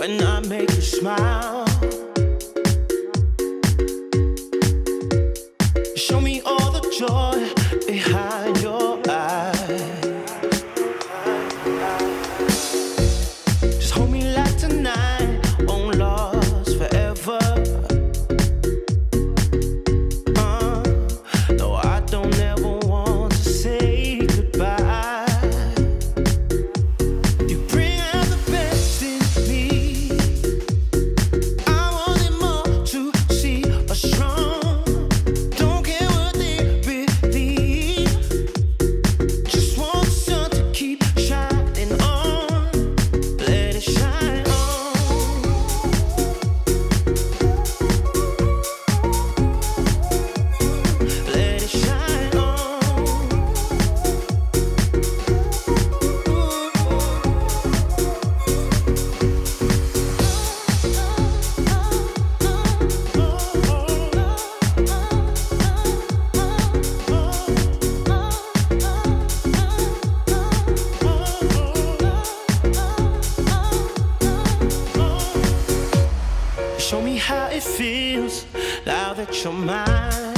when I make you smile. Show me all the joy behind your eyes. Just hold me like tonight won't last forever. No, I don't ever want to say goodbye. You bring out the best in me. I wanted more to see us strong. Don't care what they believe. Just want the sun to keep shining on. Let it shine on. Let it shine on. Show me how it feels now that you're mine.